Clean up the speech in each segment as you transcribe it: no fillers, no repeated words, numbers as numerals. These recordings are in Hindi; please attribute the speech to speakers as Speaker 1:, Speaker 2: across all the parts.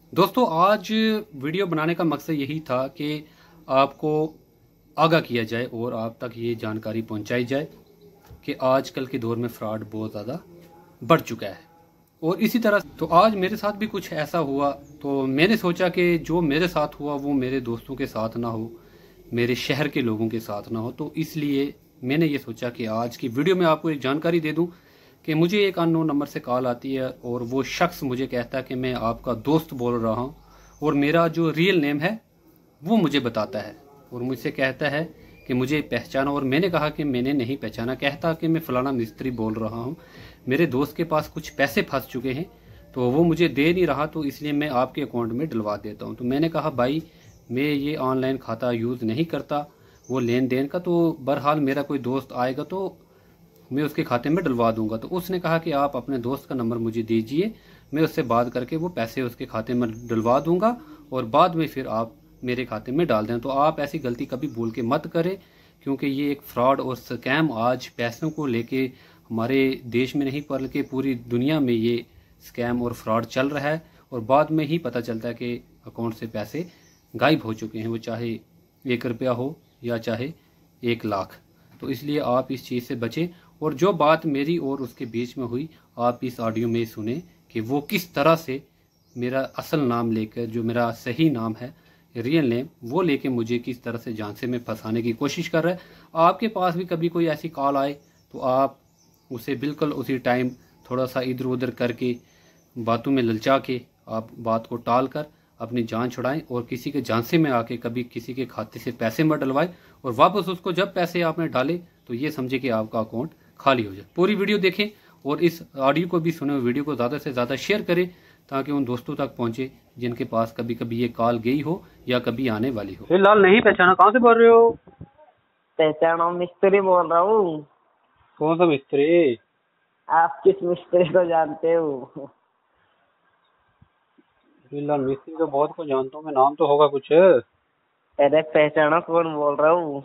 Speaker 1: दोस्तों आज वीडियो बनाने का मकसद यही था कि आपको आगाह किया जाए और आप तक ये जानकारी पहुंचाई जाए कि आजकल के दौर में फ्रॉड बहुत ज़्यादा बढ़ चुका है। और इसी तरह तो आज मेरे साथ भी कुछ ऐसा हुआ, तो मैंने सोचा कि जो मेरे साथ हुआ वो मेरे दोस्तों के साथ ना हो, मेरे शहर के लोगों के साथ ना हो। तो इसलिए मैंने ये सोचा कि आज की वीडियो में आपको एक जानकारी दे दूं कि मुझे एक अननोन नंबर से कॉल आती है और वो शख्स मुझे कहता है कि मैं आपका दोस्त बोल रहा हूँ और मेरा जो रियल नेम है वो मुझे बताता है और मुझसे कहता है कि मुझे पहचाना। और मैंने कहा कि मैंने नहीं पहचाना। कहता कि मैं फलाना मिस्त्री बोल रहा हूँ, मेरे दोस्त के पास कुछ पैसे फंस चुके हैं तो वो मुझे दे नहीं रहा, तो इसलिए मैं आपके अकाउंट में डलवा देता हूँ। तो मैंने कहा भाई मैं ये ऑनलाइन खाता यूज़ नहीं करता वो लेन देन का, तो बहरहाल मेरा कोई दोस्त आएगा तो मैं उसके खाते में डलवा दूंगा। तो उसने कहा कि आप अपने दोस्त का नंबर मुझे दीजिए, मैं उससे बात करके वो पैसे उसके खाते में डलवा दूंगा और बाद में फिर आप मेरे खाते में डाल दें। तो आप ऐसी गलती कभी भूल के मत करें, क्योंकि ये एक फ्रॉड और स्कैम आज पैसों को लेके हमारे देश में नहीं बल्कि पूरी दुनिया में ये स्कैम और फ्रॉड चल रहा है और बाद में ही पता चलता है कि अकाउंट से पैसे गायब हो चुके हैं, वो चाहे 1 रुपया हो या चाहे 1 लाख। तो इसलिए आप इस चीज़ से बचें। और जो बात मेरी और उसके बीच में हुई आप इस ऑडियो में सुने कि वो किस तरह से मेरा असल नाम लेकर, जो मेरा सही नाम है रियल नेम, वो लेके मुझे किस तरह से झांसे में फंसाने की कोशिश कर रहा है। आपके पास भी कभी कोई ऐसी कॉल आए तो आप उसे बिल्कुल उसी टाइम थोड़ा सा इधर उधर करके बातों में ललचा के आप बात को टाल कर अपनी जान छुड़ाएं और किसी के झांसे में आके कभी किसी के खाते से पैसे मत डलवाएं और वापस उसको जब पैसे आपने डाले तो ये समझे कि आपका अकाउंट खाली हो जाए। पूरी वीडियो देखें और इस ऑडियो को भी सुने, वीडियो को ज़्यादा से ज़्यादा शेयर करें ताकि उन दोस्तों तक पहुंचे जिनके पास कभी कभी ये कॉल गई हो या कभी आने वाली हो। फिलहाल नहीं पहचाना, कहाँ से बोल रहे हो?
Speaker 2: पहचानो, मिस्त्री बोल रहा हूँ।
Speaker 1: कौन सा मिस्त्री?
Speaker 2: आप किस मिस्त्री को जानते हो?
Speaker 1: फिलहाल मिस्त्री तो बहुत को जानता हूँ मैं, नाम तो होगा कुछ।
Speaker 2: अरे पहचानो कौन बोल रहा हूँ?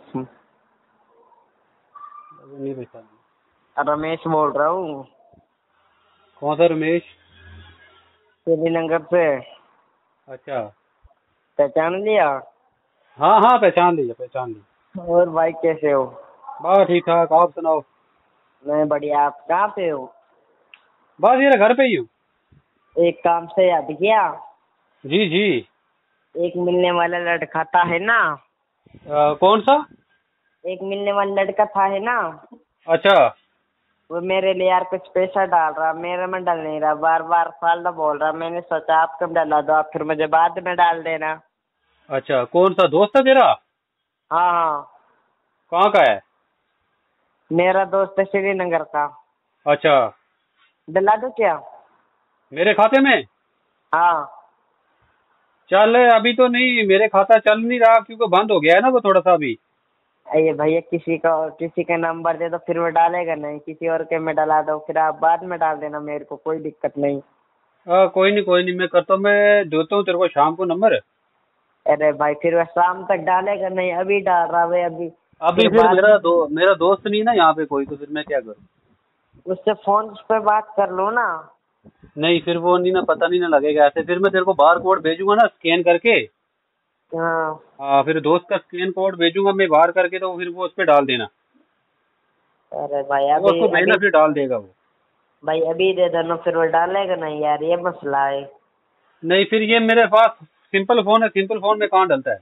Speaker 1: नहीं पहचाना।
Speaker 2: रमेश बोल रहा हूँ,
Speaker 1: कौन सा रमेश?
Speaker 2: श्रीनगर से।
Speaker 1: अच्छा,
Speaker 2: पहचान लिया?
Speaker 1: हाँ हाँ पहचान लिया पहचान लिया।
Speaker 2: और भाई कैसे हो?
Speaker 1: बस ठीक ठाक, आप सुनाओ।
Speaker 2: मैं बढ़िया। आप कहाँ पे हो?
Speaker 1: बस ये घर पे ही हूँ।
Speaker 2: एक काम से याद किया।
Speaker 1: जी जी।
Speaker 2: एक मिलने वाला लड़का था है ना?
Speaker 1: कौन सा?
Speaker 2: एक मिलने वाला लड़का था है ना?
Speaker 1: अच्छा।
Speaker 2: वो मेरे लिए यार कुछ पैसा डाल रहा, मेरे में डल नहीं रहा, बार बार फालतू बोल रहा। मैंने सोचा आपको डला दो, आप फिर मुझे बाद में डाल देना।
Speaker 1: अच्छा, कौन सा दोस्त है तेरा?
Speaker 2: हाँ हाँ,
Speaker 1: कहाँ का है?
Speaker 2: मेरा दोस्त है श्रीनगर का।
Speaker 1: अच्छा,
Speaker 2: डला दो क्या?
Speaker 1: मेरे खाते में?
Speaker 2: हाँ।
Speaker 1: चल अभी तो नहीं, मेरे खाता चल नहीं रहा क्योंकि बंद हो गया है ना वो थोड़ा सा अभी।
Speaker 2: अरे भैया किसी का नंबर दे दो, फिर वो डालेगा नहीं। किसी और के में डला दो, फिर आप बाद में डाल देना, मेरे को कोई दिक्कत नहीं।
Speaker 1: कोई नहीं मैं करता हूँ, मैं देता हूँ तेरे को शाम को नंबर।
Speaker 2: अरे भाई फिर वह शाम तक डालेगा नहीं, अभी डाल रहा है अभी।
Speaker 1: अभी फिर मेरा दोस्त नहीं ना यहाँ पे कोई, तो फिर मैं क्या करूँ?
Speaker 2: उससे फोन पे बात कर लो ना।
Speaker 1: नहीं फिर वो नहीं ना, पता नहीं ना लगेगा ऐसे। फिर मैं तेरे को बार कोड भेजूंगा ना स्कैन करके।
Speaker 2: हाँ।
Speaker 1: हाँ, फिर दोस्त का स्कैन कोड भेजूंगा मैं बाहर करके, तो फिर वो उस पर डाल देना।
Speaker 2: अरे भाई
Speaker 1: वो
Speaker 2: अभी
Speaker 1: उसको भेजना,
Speaker 2: अभी
Speaker 1: फिर डाल देगा वो।
Speaker 2: भाई अभी दे देना, फिर वो डालेगा नहीं यार, ये मसला है।
Speaker 1: नहीं फिर ये मेरे पास सिंपल फोन है, सिंपल फोन में कहाँ डलता है?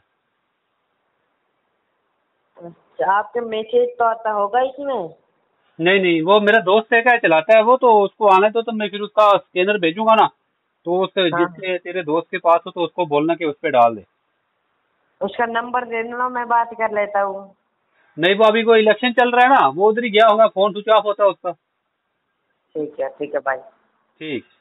Speaker 2: अच्छा, आपके मैसेज तो आता होगा इसमें?
Speaker 1: नहीं नहीं, वो मेरा दोस्त है, क्या चलाता है वो, तो उसको आने तो मैं फिर उसका स्कैनर भेजूंगा ना, तो उससे
Speaker 2: हाँ,
Speaker 1: जिससे तेरे दोस्त के पास हो तो उसको बोलना कि उस पर डाल दे।
Speaker 2: उसका नंबर दे देना, मैं बात कर लेता हूँ।
Speaker 1: नहीं वो अभी कोई इलेक्शन चल रहा है ना, वो उधर ही गया होगा, फोन स्विच ऑफ होता है उसका।
Speaker 2: ठीक है भाई।
Speaker 1: ठीक।